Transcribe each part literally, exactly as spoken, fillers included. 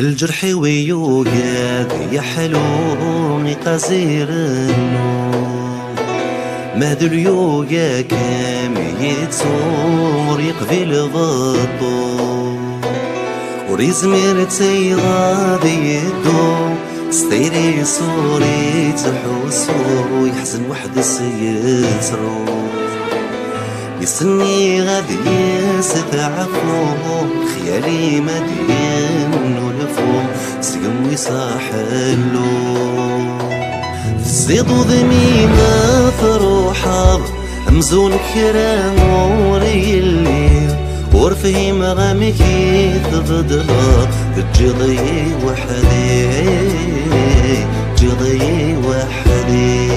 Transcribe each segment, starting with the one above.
الجرح ويوجد يا حلوني قصير النوم مهدل يوجا كام يتسور يقفل غطو وريزمير تيغاد يدو ستيري صوري تحوسو يحزن وحد سيسرو يسني غادي يستعفو خيالي مدين ولفو سقم ويصاحلو الزيض وذميمة فروحة أمزون كرام وري الليل ورفهم غامكي تبدلا تجضي وحدي تجضي وحدي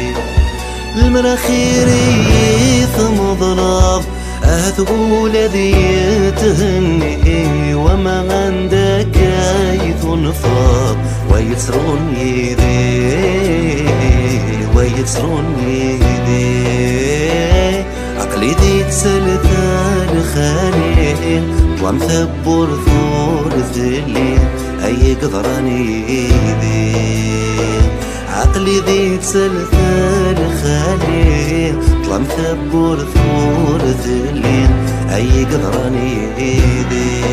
المراخيري ثم ظلام أهثقول ذي تهني وما عندك يتنفض ويتسرون يدي ويتسرون يدي عقلي ذي تسلثان خالي ومثبر ثورث الليل أي قدراني يدي عقلي ذي تسلثل خالي طلع مثبور ثور ذلين أي قدراني إيدي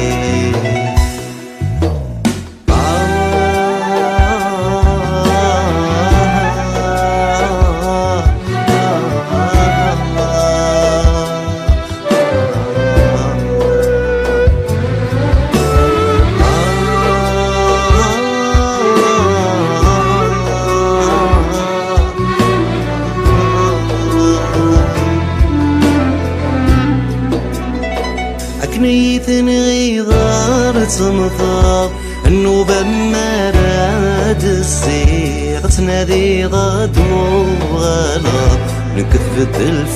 نيثن غيظار تمطاب النوبة مراد السير تنادي غدو غلا نكثبت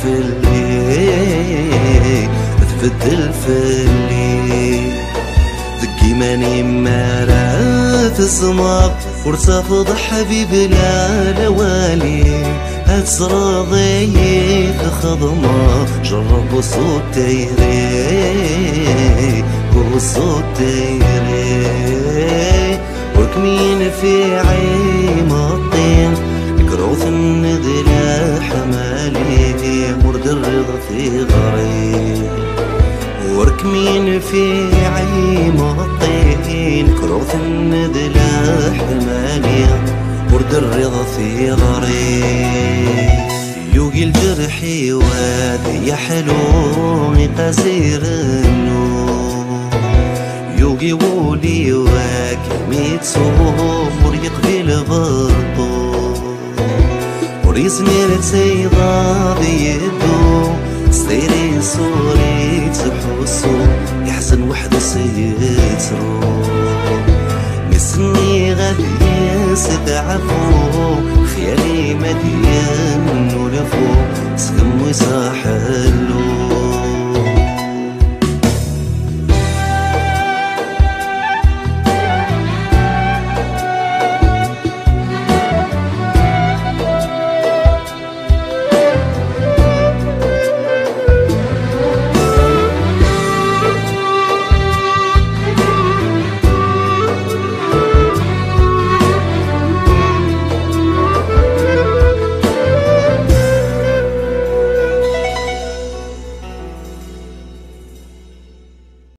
الفلي تثبت الفلي ذكي ماني مراد السماق ورتفض حبيب لا لوالي هتسرضي خضمة جرب صوت تيري وصوت تيري وركمين في عيم الطين كروث النذلة حمالي مرد الرضا في غري وركمين في عيم الطين كروث النذلة حمالي ورد الرضا في غري يوقي الجرحي وادي يا حلوني قصير النوم يوقي ولي واكميت صور يقبل غطو وريزمير تيضا بيدو ستيري صوري تحوسو يحزن وحد سيترو مسني غادي يستعفو خيالي مدين ولفو سقم ويصاحلو